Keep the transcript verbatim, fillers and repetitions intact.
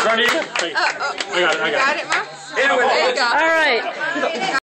Try it again. I got it. I got it. Got it, Ma? There you go. All right.